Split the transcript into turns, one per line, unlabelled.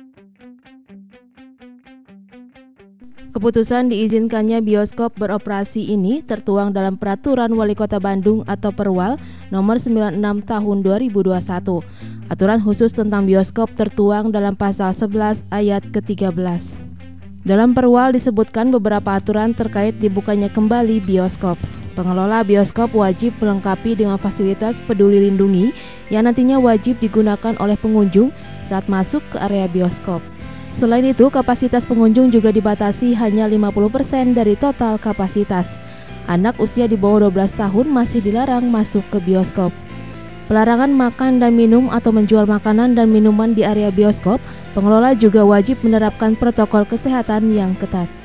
Keputusan diizinkannya bioskop beroperasi ini tertuang dalam Peraturan Wali Kota Bandung atau Perwal Nomor 96 Tahun 2021. Aturan khusus tentang bioskop tertuang dalam Pasal 11 Ayat ke-13. Dalam Perwal disebutkan beberapa aturan terkait dibukanya kembali bioskop. Pengelola bioskop wajib melengkapi dengan fasilitas Peduli Lindungi yang nantinya wajib digunakan oleh pengunjung saat masuk ke area bioskop. Selain itu, kapasitas pengunjung juga dibatasi hanya 50% dari total kapasitas. Anak usia di bawah 12 tahun masih dilarang masuk ke bioskop. Pelarangan makan dan minum atau menjual makanan dan minuman di area bioskop, pengelola juga wajib menerapkan protokol kesehatan yang ketat.